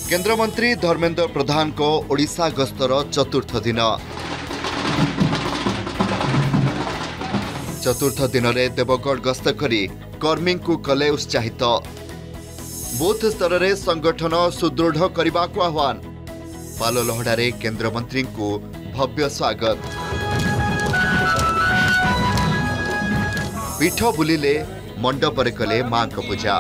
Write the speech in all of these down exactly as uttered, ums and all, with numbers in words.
केंद्रमंत्री धर्मेंद्र प्रधान को ओडिशा गस्तर चतुर्थ दिन चतुर्थ दिन में देवगढ़ गस्त करी कर्मी को कले उत्साहित बूथ स्तर में संगठन सुदृढ़ करने को आह्वान पाललहड़ा केंद्रमंत्री को भव्य स्वागत पीठ बुलिले मंडप कले मां को पूजा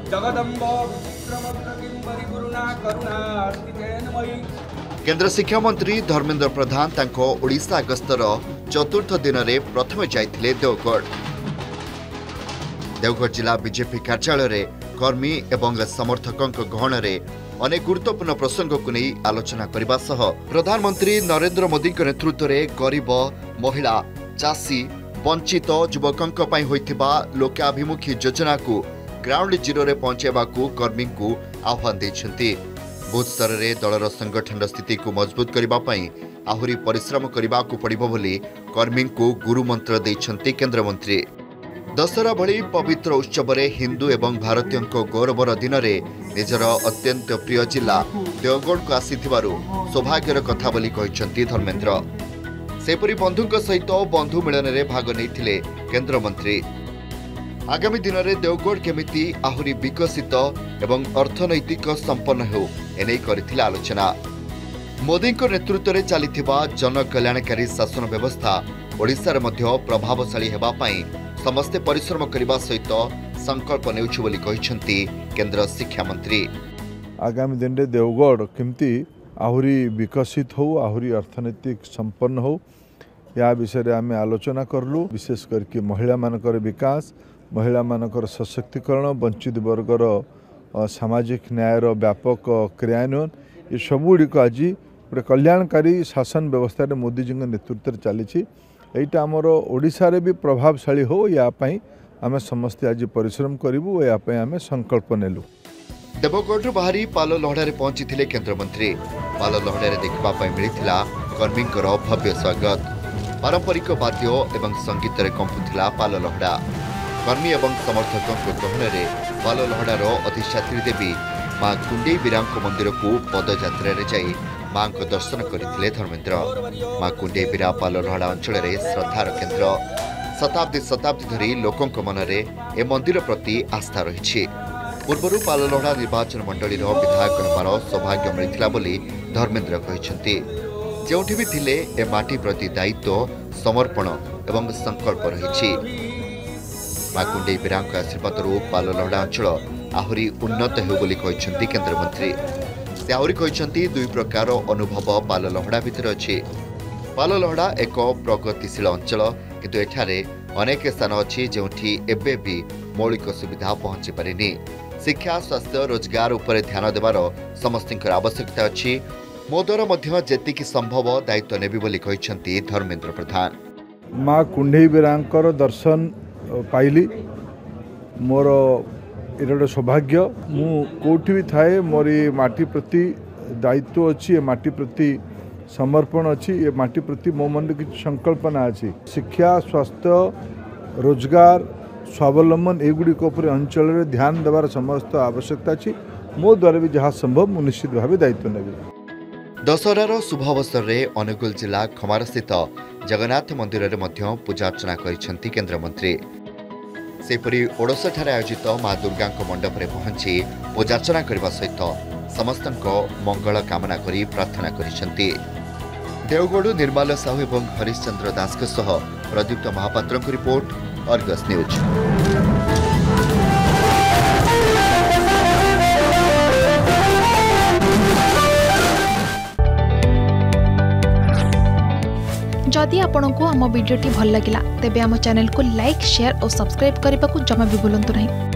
केंद्र शिक्षा मंत्री धर्मेंद्र प्रधान तांको ओडिशा गस्तर चतुर्थ दिन में प्रथम जाइथिले देवगढ़ देवगढ़ जिला बीजेपी कार्यालय रे कर्मी एवं समर्थकों गहन रे अनेक गुरुत्वपूर्ण प्रसंग को नहीं आलोचना करने सह प्रधानमंत्री नरेंद्र मोदी नेतृत्व में गरीब महिला चाषी वंचित युवकों पर होइथिबा लोकाभिमुखी योजना को ग्राउंड जीरो रे पहुंचाइबा को कर्मी को आह्वान देछंती बूथ स्तर में दलर संगठन स्थिति को मजबूत करने आहुरी परिश्रम करने को पड़िबो बोली कर्मी को गुरुमंत्र देछंती केंद्रमंत्री दशहरा भली पवित्र उत्सव रे हिंदू एवं भारतीय गौरवर दिन में निजर अत्यंत प्रिय जिला देवगढ़ को आसीथिबारु सौभाग्यर कथा बोली कहिसंती धर्मेंद्र सेपरी बंधुक सहित बंधु मिलन में भाग नहीं केंद्रमंत्री आगामी दिन में देवगढ़ केमिति आहुरी विकसित एवं अर्थनैतिक संपन्न हो एने करथिले आलोचना मोदी नेतृत्व में चलीथिबा जन कल्याणकारी शासन व्यवस्था ओडिशा मध्य प्रभावशाली हेबा पई समस्ते परिश्रम करने सहित संकल्प नेउछु बोली कहिसंती केंद्र शिक्षा मंत्री आगामी दिन में देवगढ़ केमती आहुरी विकसित हो आहुरी अर्थनैतिक संपन्न हो या विषय आम आलोचना करलु विशेष करके महिला मानकर विकास महिला मानकर सशक्तिकरण वंचित वर्गर सामाजिक न्यायर व्यापक क्रियान्वयन ये सबुड़ आज गोटे कल्याणकारी शासन व्यवस्था मोदी जी नेतृत्व में चली यहीटा आमर ओडिशा रे भी प्रभावशाली हो यापाई आम समस्ते आज परिश्रम करूँ यापाई आम संकल्प नेलु देवगढ़ बाहरी पाललहड़ा पहुंची केंद्रमंत्री पाललहड़ा देखा मिलता कर्मी भव्य स्वागत पारंपरिक वाद्य एवं संगीत रे कंपुला पाललहड़ा कर्मी एवं समर्थकों गहन में पाललहड़ार अधिष्ठात्री देवी मां कुंडेई बीरांक मंदिर को पदयात्रा रे जाई मां को दर्शन करथिले धर्मेंद्र मां कुंडेई बीरा पाललहड़ा अंचल में श्रद्धार केन्द्र शताब्दी शताब्दी धरी लोकों मन में ए मंदिर प्रति आस्था रही पूर्व पाललहड़ा निर्वाचन मंडली विधायक होबार सौभाग्य मिलता बोली धर्मेंद्र कहते जोठी भी थिले ए माटी प्रति दायित्व समर्पण एवं संकल्प रही मां कुंडेई बीरांक आशीर्वाद पाललहड़ा अंचल आहुरी उन्नत हो बोली कहते केंद्रमंत्री से आहुरी कहते दुई प्रकार अनुभव पाललहड़ा भितर अच्छी पाललहड़ा एक प्रगतिशील अंचल किंतु एठारे अनेक स्थान अच्छी जोठी एबे भी मौलिक सुविधा पहुंची पारिनी शिक्षा स्वास्थ्य रोजगार उपर ध्यान देवार समस्त आवश्यकता अच्छी मो द्वारा मध्य जेतिकी संभव दायित्व नेबी बोली कहते धर्मेंद्र प्रधान मां कुंडेई बीरांकर दर्शन पाइली मोर ये सौभाग्य मु कोठी भी थाए मोर ये माटी प्रति दायित्व अच्छी माटी प्रति समर्पण अच्छी ये माटी प्रति मो मन कि संकल्पना अच्छी शिक्षा स्वास्थ्य रोजगार स्वावलंबन एगुड़िक अंचल में ध्यान देवार समस्त आवश्यकता अच्छी मो द्वारा भी जहाँ संभव मु निश्चित भाव दायित्व नेबी दशहरार शुभ अवसर में अनुगुल जिला खमार स्थित जगन्नाथ मंदिर में पूजा अर्चना करिसेंती केंद्रमंत्री सेपरी ओडोसा ठारे आयोजित मां दुर्गा मंडप में पहुंची पूजार्चना करने सहित समस्त मंगल कामना करी प्रार्थना करिसेंती देवगढ़ निर्मल साहू और हरिश्चंद्र दास के सह प्रदीप्त महापात्र की रिपोर्ट अर्गस न्यूज। जदि आपंक आम भिडी भल लगा तेब आम चैनल को लाइक शेयर और सब्सक्राइब करने को जमा भी भूलु नहीं।